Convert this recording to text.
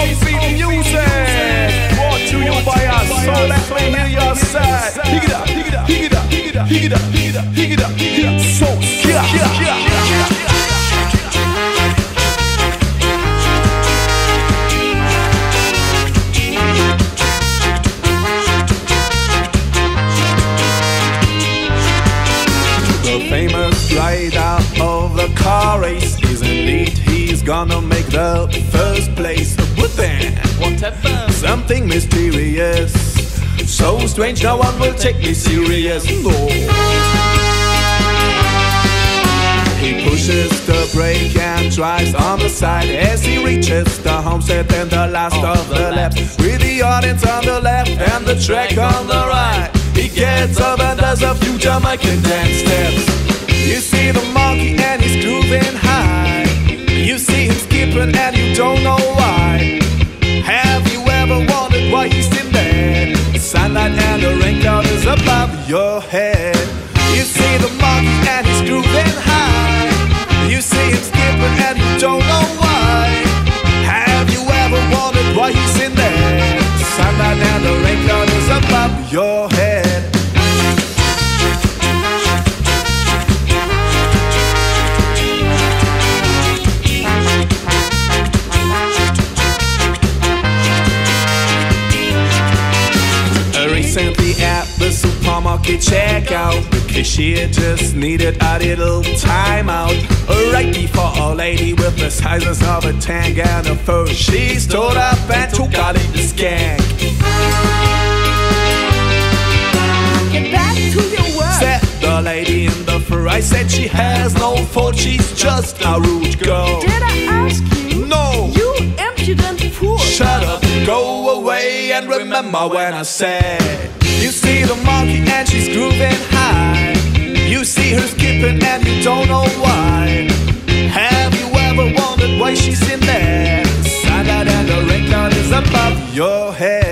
Offbeat music, brought to you by us. So let me hear your side. Pick it up, pick it up, pick it up, pick it up, pick it up, pick it up, pick it up, pick it up. So the famous rider of the car race is elite. He's gonna make the first place. But then, what happened? something mysterious, so strange no one will take me serious. No. He pushes the brake and drives on the side as he reaches the homestead and the last of the laps. With the audience on the left and the track on the right, he gets up and does a few Jamaican dance steps. You see the monkey and he's grooving high. You see him skipping and you don't know why. Have you ever wondered why he's in there? The sunlight and the rain cloud is above your head. You see the monkey and he's grooving high. You see him skipping and you don't know why. Have you ever wondered why he's in there? The sunlight and the rain cloud is above your head. Recently at the supermarket checkout, the cashier just needed a little timeout. Right before a lady with the sizes of a tank and a fur, she stood up and took a little skank. Get back to your work, said the lady in the fur. I said she has no fault, she's just a rude girl. did I ask you? No. You impudent fool. Shut up, go away and remember when I said. You see the monkey and she's grooving high. You see her skipping and you don't know why. Have you ever wondered why she's in there? The sunlight and the rain cloud is above your head.